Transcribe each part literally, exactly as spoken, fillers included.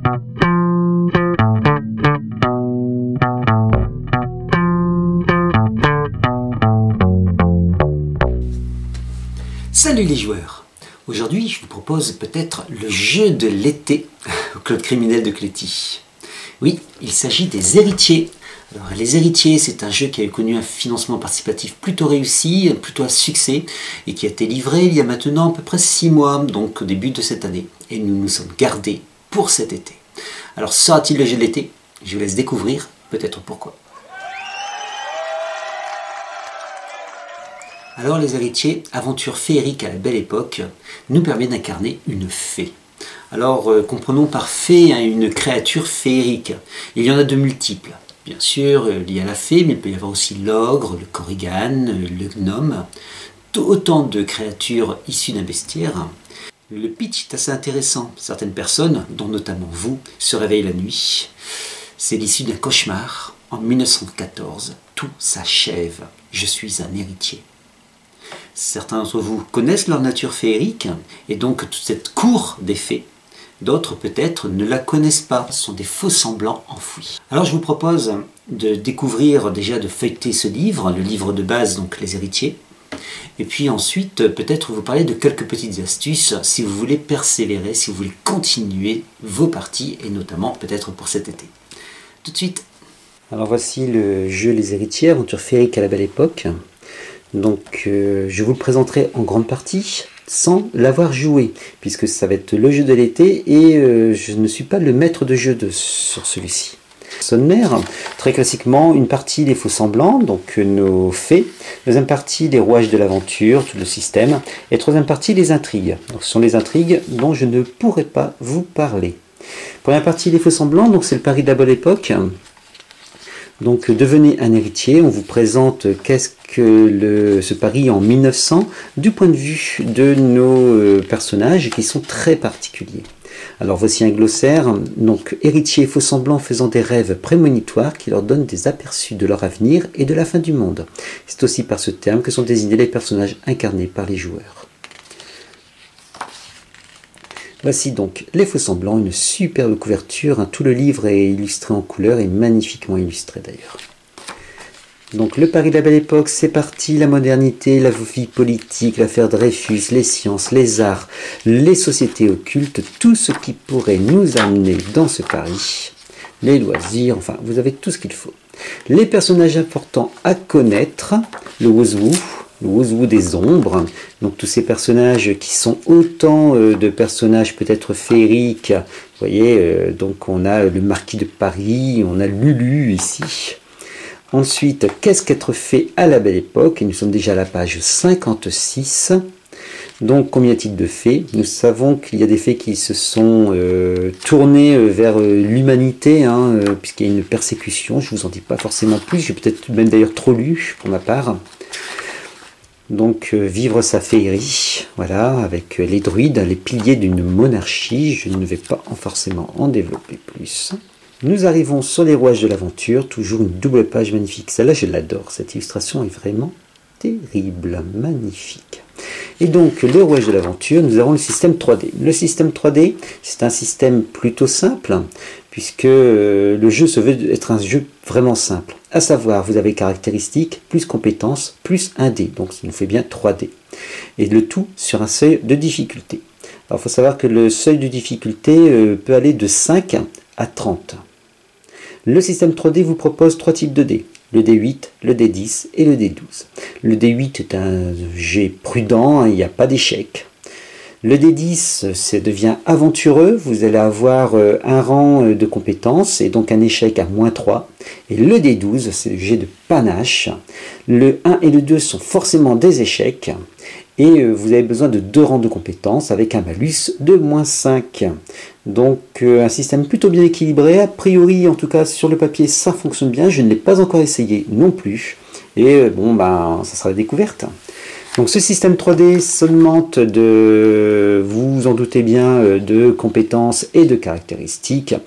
Salut les joueurs! Aujourd'hui, je vous propose peut-être le jeu de l'été au Club criminel de Cléty. Oui, il s'agit des héritiers. Alors, les héritiers, c'est un jeu qui a connu un financement participatif plutôt réussi, plutôt à succès, et qui a été livré il y a maintenant à peu près six mois, donc au début de cette année. Et nous nous sommes gardés pour cet été. Alors, sera-t-il le jeu de l'été? Je vous laisse découvrir, peut-être pourquoi. Alors les héritiers, aventure féerique à la belle époque, nous permet d'incarner une fée. Alors euh, comprenons par fée hein, une créature féerique. Il y en a de multiples. Bien sûr, euh, liées à la fée, mais il peut y avoir aussi l'ogre, le korrigan, euh, le gnome. Autant de créatures issues d'un bestiaire. Le pitch est assez intéressant. Certaines personnes, dont notamment vous, se réveillent la nuit. C'est l'issue d'un cauchemar. En mille neuf cent quatorze, tout s'achève. Je suis un héritier. Certains d'entre vous connaissent leur nature féerique et donc toute cette cour des fées. D'autres peut-être ne la connaissent pas, ce sont des faux semblants enfouis. Alors je vous propose de découvrir déjà, de feuilleter ce livre, le livre de base, donc les héritiers. Et puis ensuite peut-être vous parler de quelques petites astuces si vous voulez persévérer, si vous voulez continuer vos parties et notamment peut-être pour cet été. Tout de suite. Alors voici le jeu Les héritiers, aventure féerique à la belle époque. Donc euh, je vous le présenterai en grande partie sans l'avoir joué, puisque ça va être le jeu de l'été et euh, je ne suis pas le maître de jeu de, sur celui-ci. Sommaire, très classiquement, une partie des faux semblants, donc nos fées, deuxième partie les rouages de l'aventure, tout le système, et troisième partie les intrigues. Donc, ce sont les intrigues dont je ne pourrai pas vous parler. Première partie les faux semblants, donc c'est le pari de la belle époque. Donc devenez un héritier, on vous présente qu'est-ce que le, ce pari en mille neuf cents du point de vue de nos euh, personnages qui sont très particuliers. Alors voici un glossaire, donc héritiers faux semblants faisant des rêves prémonitoires qui leur donnent des aperçus de leur avenir et de la fin du monde. C'est aussi par ce terme que sont désignés les personnages incarnés par les joueurs. Voici donc Les Faux Semblants, une superbe couverture. Hein, tout le livre est illustré en couleur et magnifiquement illustré d'ailleurs. Donc le Paris de la belle époque, c'est parti. La modernité, la vie politique, l'affaire Dreyfus, les sciences, les arts, les sociétés occultes, tout ce qui pourrait nous amener dans ce Paris. Les loisirs, enfin vous avez tout ce qu'il faut. Les personnages importants à connaître, le Wozwu. Le Wozwu des ombres, donc tous ces personnages qui sont autant euh, de personnages peut-être féeriques. Vous voyez, euh, donc on a le marquis de Paris, on a Lulu ici. Ensuite, qu'est-ce qu'être fée à la belle époque? Et nous sommes déjà à la page cinquante-six. Donc, combien y a-t-il de fées? Nous savons qu'il y a des fées qui se sont euh, tournées vers euh, l'humanité, hein, euh, puisqu'il y a une persécution. Je ne vous en dis pas forcément plus, j'ai peut-être même d'ailleurs trop lu pour ma part. Donc euh, vivre sa féerie, voilà, avec euh, les druides, les piliers d'une monarchie, je ne vais pas en forcément en développer plus. Nous arrivons sur les rouages de l'aventure, toujours une double page magnifique, celle-là je l'adore, cette illustration est vraiment terrible, magnifique. Et donc le rouage de l'aventure, nous avons le système trois D. Le système trois D, c'est un système plutôt simple, puisque euh, le jeu se veut être un jeu vraiment simple. À savoir, vous avez caractéristiques, plus compétences, plus un dé. Donc ça nous fait bien trois D. Et le tout sur un seuil de difficulté. Alors il faut savoir que le seuil de difficulté euh, peut aller de cinq à trente. Le système trois D vous propose trois types de dés. Le D huit, le D dix et le D douze. Le D huit est un jet prudent, hein, il n'y a pas d'échec. Le D dix, ça devient aventureux, vous allez avoir euh, un rang euh, de compétences et donc un échec à moins trois. Et le D douze, c'est le jet de panache. Le un et le deux sont forcément des échecs et euh, vous avez besoin de deux rangs de compétences avec un malus de moins cinq. Donc euh, un système plutôt bien équilibré, a priori en tout cas sur le papier ça fonctionne bien, je ne l'ai pas encore essayé non plus. Et euh, bon ben ça sera la découverte. Donc ce système trois D s'alimente de, vous vous en doutez bien, de compétences et de caractéristiques.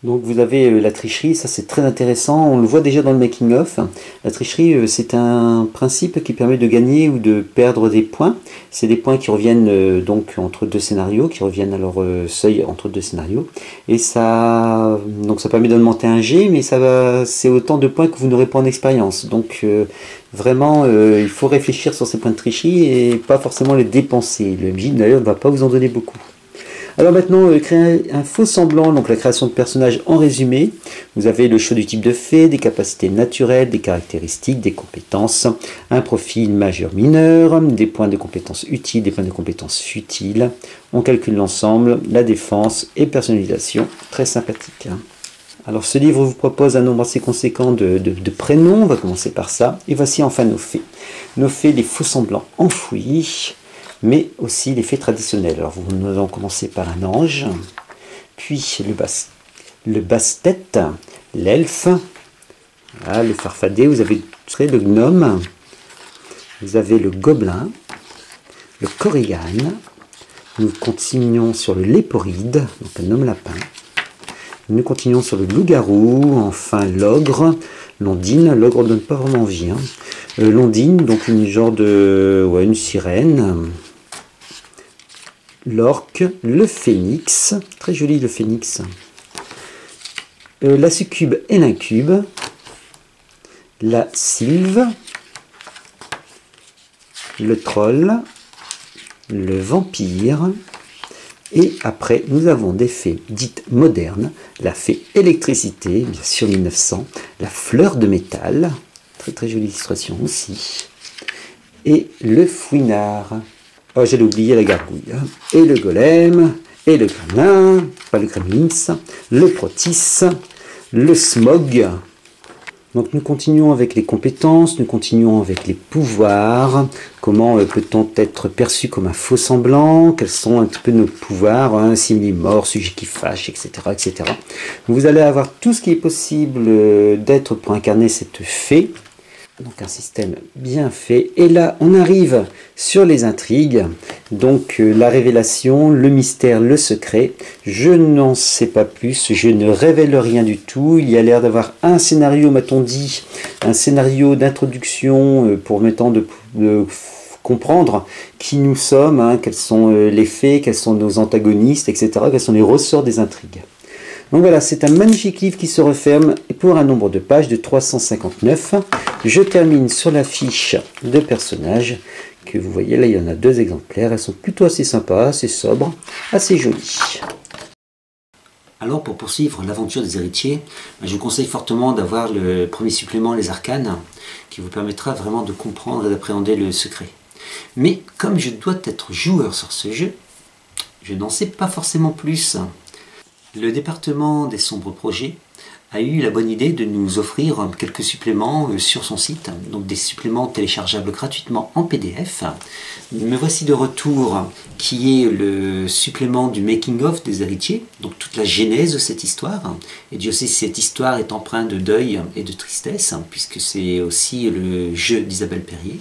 Donc vous avez euh, la tricherie, ça c'est très intéressant, on le voit déjà dans le making of. La tricherie euh, c'est un principe qui permet de gagner ou de perdre des points. C'est des points qui reviennent euh, donc entre deux scénarios, qui reviennent à leur euh, seuil entre deux scénarios. Et ça, donc ça permet d'augmenter un G, mais ça va, c'est autant de points que vous n'aurez pas en expérience. Donc euh, vraiment euh, il faut réfléchir sur ces points de tricherie et pas forcément les dépenser. Le M J d'ailleurs ne va pas vous en donner beaucoup. Alors maintenant, euh, créer un faux semblant, donc la création de personnages en résumé. Vous avez le choix du type de fait, des capacités naturelles, des caractéristiques, des compétences, un profil majeur-mineur, des points de compétences utiles, des points de compétences futiles. On calcule l'ensemble, la défense et personnalisation. Très sympathique. Hein. Alors ce livre vous propose un nombre assez conséquent de, de, de prénoms. On va commencer par ça. Et voici enfin nos faits. Nos faits, les faux semblants enfouis, mais aussi les faits traditionnels. Alors nous allons commencer par un ange, puis le basse, le basse-tête, l'elfe, voilà, le farfadet, vous avez le gnome, vous avez le gobelin, le korrigan, nous continuons sur le léporide, donc un homme lapin, nous continuons sur le loup-garou, enfin l'ogre, l'ondine, l'ogre ne donne pas vraiment envie, hein. euh, l'ondine, donc une genre de, ouais, une sirène, l'orque, le phénix, très joli le phénix, euh, la succube et l'incube, la sylve, le troll, le vampire, et après nous avons des fées dites modernes, la fée électricité, bien sûr mille neuf cents, la fleur de métal, très très jolie illustration aussi, et le fouinard. Oh, j'allais oublier la gargouille. Hein. Et le golem, et le gremlin, pas le gremlins, le protis, le smog. Donc nous continuons avec les compétences, nous continuons avec les pouvoirs. Comment euh, peut-on être perçu comme un faux semblant? Quels sont un petit peu nos pouvoirs, hein, simili-mort, sujet qui fâche, et cetera, et cetera. Vous allez avoir tout ce qui est possible euh, d'être pour incarner cette fée. Donc un système bien fait. Et là, on arrive sur les intrigues. Donc euh, la révélation, le mystère, le secret. Je n'en sais pas plus. Je ne révèle rien du tout. Il y a l'air d'avoir un scénario, m'a-t-on dit, un scénario d'introduction euh, pour mettant de, de comprendre qui nous sommes, hein, quels sont euh, les faits, quels sont nos antagonistes, et cetera. Quels sont les ressorts des intrigues. Donc voilà, c'est un magnifique livre qui se referme pour un nombre de pages de trois cent cinquante-neuf. Je termine sur la fiche de personnages que vous voyez là, il y en a deux exemplaires. Elles sont plutôt assez sympas, assez sobres, assez jolies. Alors pour poursuivre l'aventure des héritiers, je vous conseille fortement d'avoir le premier supplément Les Arcanes qui vous permettra vraiment de comprendre et d'appréhender le secret. Mais comme je dois être joueur sur ce jeu, je n'en sais pas forcément plus. Le département des sombres projets a eu la bonne idée de nous offrir quelques suppléments sur son site, donc des suppléments téléchargeables gratuitement en P D F. Me voici de retour, qui est le supplément du making of des héritiers, donc toute la genèse de cette histoire. Et Dieu sait si cette histoire est empreinte de deuil et de tristesse, puisque c'est aussi le jeu d'Isabelle Perrier.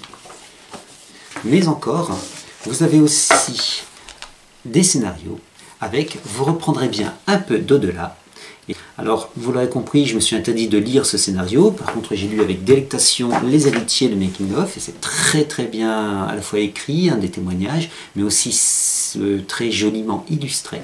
Mais encore, vous avez aussi des scénarios avec, vous reprendrez bien un peu d'au-delà. Alors, vous l'aurez compris, je me suis interdit de lire ce scénario. Par contre, j'ai lu avec délectation Les Héritiers de Making of, et c'est très très bien à la fois écrit, hein, des témoignages, mais aussi euh, très joliment illustré.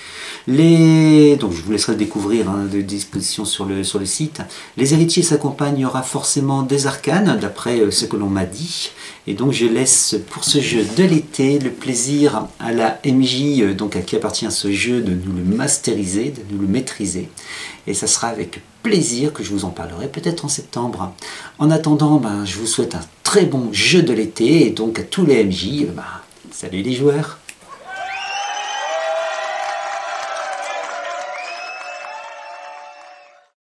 Les... Donc je vous laisserai le découvrir, hein, de disposition sur le, sur le site. Les héritiers s'accompagnent, il y aura forcément des arcanes, d'après ce que l'on m'a dit. Et donc je laisse pour ce jeu de l'été le plaisir à la M J, donc à qui appartient ce jeu, de nous le masteriser, de nous le maîtriser. Et ça sera avec plaisir que je vous en parlerai, peut-être en septembre. En attendant, ben, je vous souhaite un très bon jeu de l'été, et donc à tous les M J, ben, salut les joueurs!